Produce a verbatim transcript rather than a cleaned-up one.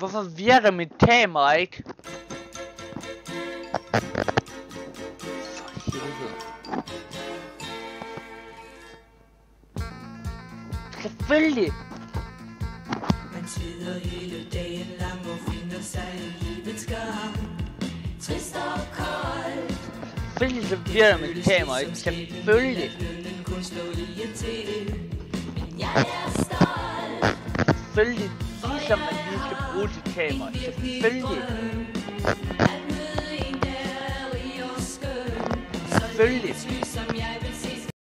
Hvorfor virker mit kamera ikke? For helvede. Selvfølgelig. Man sidder hele dagen lang og finder sig i livets gang. Trist og koldt. Selvfølgelig så virker mit kamera ikke. Selvfølgelig. Lønnen kun slår lige til. Men jeg er stolt. Selvfølgelig. Ligesom man lige skal bruge sit kamera. Selvfølgelig. At møde en der er rig og skøn. Selvfølgelig. Som jeg